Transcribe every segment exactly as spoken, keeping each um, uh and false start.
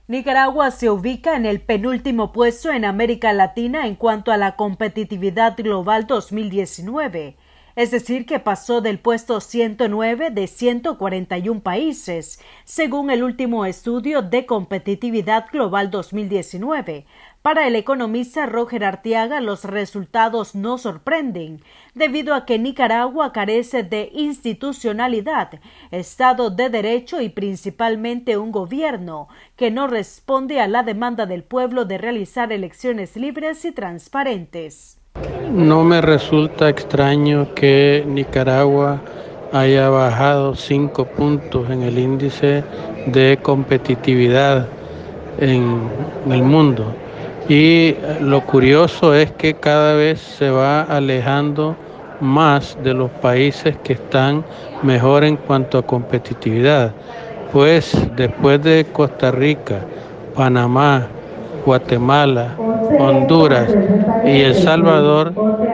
Nicaragua se ubica en el penúltimo puesto en América Latina en cuanto a la competitividad global dos mil diecinueve, es decir que pasó del puesto ciento nueve de ciento cuarenta y uno países, según el último estudio de competitividad global dos mil diecinueve. Para el economista Roger Arteaga, los resultados no sorprenden, debido a que Nicaragua carece de institucionalidad, Estado de Derecho y principalmente un gobierno que no responde a la demanda del pueblo de realizar elecciones libres y transparentes. No me resulta extraño que Nicaragua haya bajado cinco puntos en el índice de competitividad en el mundo. Y lo curioso es que cada vez se va alejando más de los países que están mejor en cuanto a competitividad. Pues después de Costa Rica, Panamá, Guatemala, Honduras y El Salvador,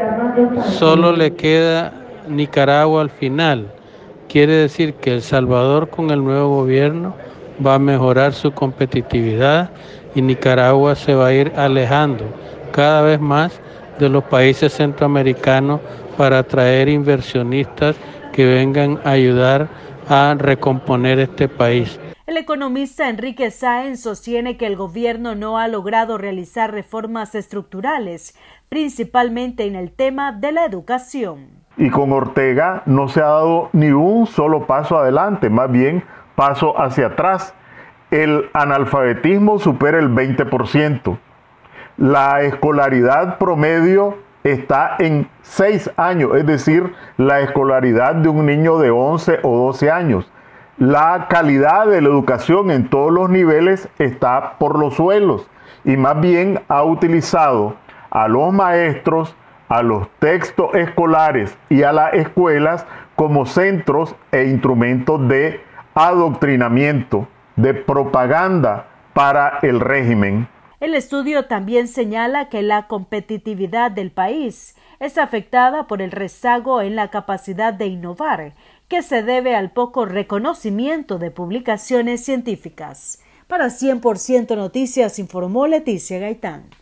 solo le queda Nicaragua al final. Quiere decir que El Salvador con el nuevo gobierno va a mejorar su competitividad y Nicaragua se va a ir alejando cada vez más de los países centroamericanos para atraer inversionistas que vengan a ayudar a recomponer este país. El economista Enrique Sáenz sostiene que el gobierno no ha logrado realizar reformas estructurales, principalmente en el tema de la educación. Y con Ortega no se ha dado ni un solo paso adelante, más bien paso hacia atrás. El analfabetismo supera el veinte por ciento. La escolaridad promedio está en seis años, es decir, la escolaridad de un niño de once o doce años. La calidad de la educación en todos los niveles está por los suelos y más bien ha utilizado a los maestros, a los textos escolares y a las escuelas como centros e instrumentos de adoctrinamiento, de propaganda para el régimen. El estudio también señala que la competitividad del país es afectada por el rezago en la capacidad de innovar, que se debe al poco reconocimiento de publicaciones científicas. Para cien por ciento Noticias informó Leticia Gaitán.